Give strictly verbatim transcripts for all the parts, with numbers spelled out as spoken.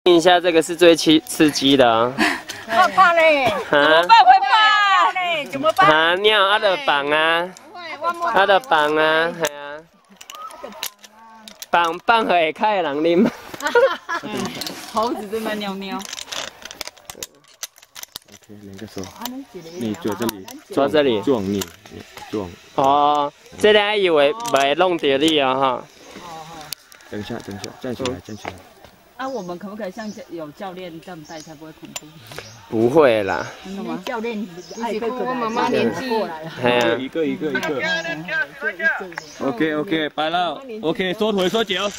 听一下，这个是最刺刺激的啊！ 怕怕嘞，怎么办？会怕嘞，怎么办？ 啊，尿啊的绑啊，啊的绑啊，系啊，绑绑会开人啉。 猴子正在尿尿。 OK， 两个手，你坐这里， 坐这里， 撞你，撞。 哦，这里以为袂弄到你啊哈。 等一下，等一下，站起来，站起来。 啊，我们可不可以像有教练这样带才不会恐怖？ 不会啦。 真的吗？教练， 一起我妈妈年纪过来了。 系啊， 一个一个一个。OK OK， 摆了。OK， 缩腿缩脚。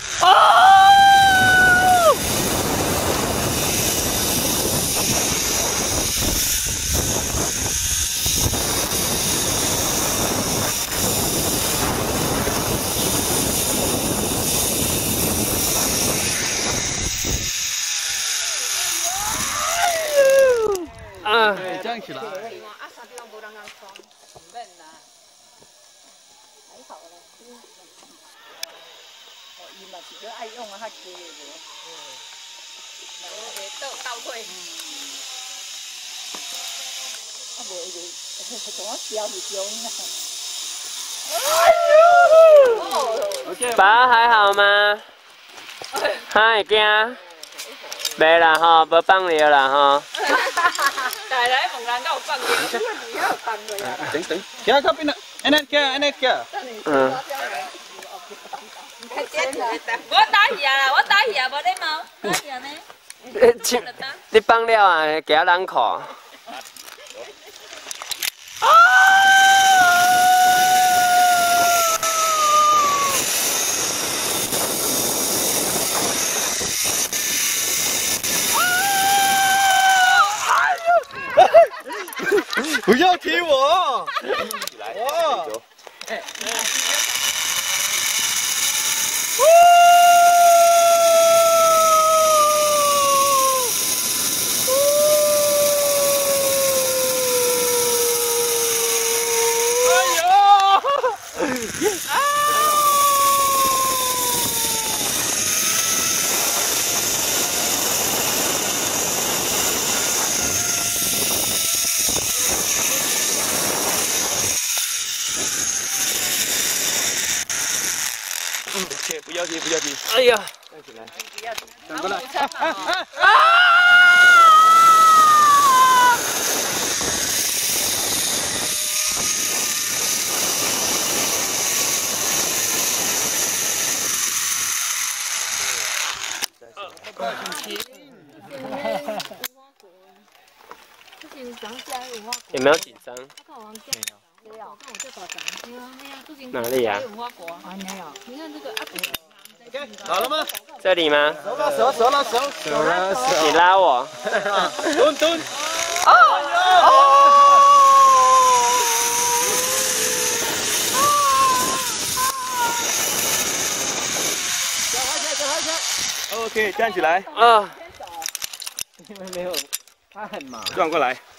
啊！ 对，站起来。 啊，啥地方无人人穿？唔免啦，还好啦。哦，伊嘛是个爱用啊，较低个无。嗯。会倒倒退。啊，无伊就从我笑是凶啊。哎呦！ 爸还好吗？还会惊？袂啦吼，无放尿啦吼。 来来，猛然到放尿。 等等，行，靠边啦，安尼行，安尼行。 嗯。 我打鱼啊啦，我打鱼啊，无礼貌。打鱼呢？ 你放了啊，惊人看。 不要踢我！来，哇！哎，切，不要踢，不要踢！ 哎呀， 站起来，转过来。 有没有紧张？ 没有，看我这把掌。没有没有，最近哪里呀？ 还没有。你看这个啊， OK， 好了吗？ 这里吗？ 手了手，手了手，手了手。 你拉我。 蹲蹲。 哦哦。 小孩子，小孩子。OK， 站起来。 啊。 因为没有，他很忙。转过来。